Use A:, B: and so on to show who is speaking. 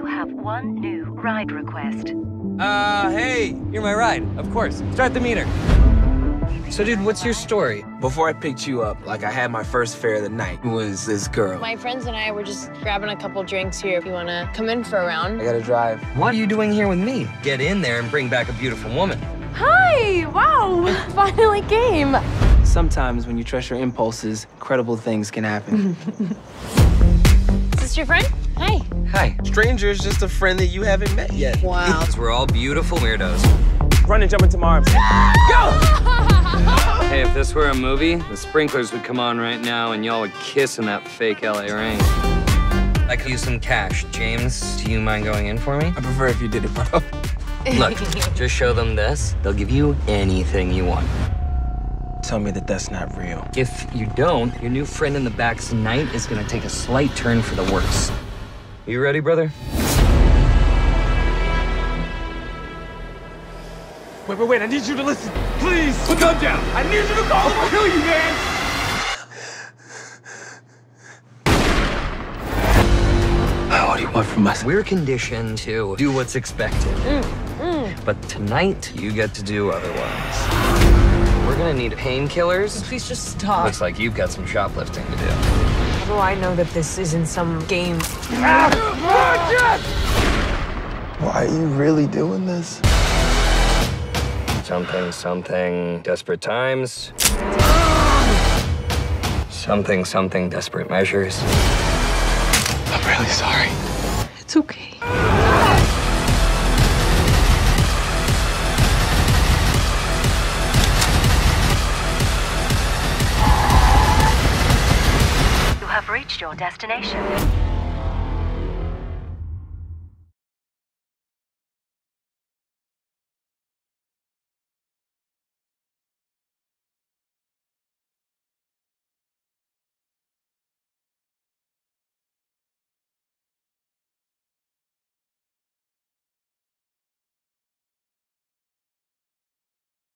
A: You have one new ride request.
B: Hey, you're my ride. Of course. Start the meter. So, dude, what's your story?
C: Before I picked you up, I had my first fare of the night. It was this girl.
D: My friends and I were just grabbing a couple drinks here. If you want to come in for a round.
C: I gotta drive.
B: What are you doing here with me? Get in there and bring back a beautiful woman.
D: Hi! Wow! Finally came.
C: Sometimes when you trust your impulses, incredible things can happen.
D: Is this your friend? Hi.
B: Hi.
C: Stranger is just a friend that you haven't met yet.
D: Wow.
B: Because we're all beautiful weirdos.
C: Run and jump into my arms.
B: Hey, if this were a movie, the sprinklers would come on right now and y'all would kiss in that fake LA rain. I could use some cash. James, do you mind going in for me?
C: I prefer if you did it, bro.
B: Look, just show them this. They'll give you anything you want.
C: Tell me that that's not real.
B: If you don't, your new friend in the back's night is gonna take a slight turn for the worse. You ready, brother?
C: Wait, I need you to listen. Please, put gun down. I need you to call him. I'll kill you, man. What do you want from us?
B: We're conditioned to do what's expected. But tonight, you get to do otherwise. We're gonna need painkillers.
D: Please just stop.
B: Looks like you've got some shoplifting to do.
D: How do I know that this isn't some game?
E: Why are you really doing this?
B: Something, desperate times. Something, desperate measures.
E: I'm really sorry.
D: It's okay.
A: You have reached your destination.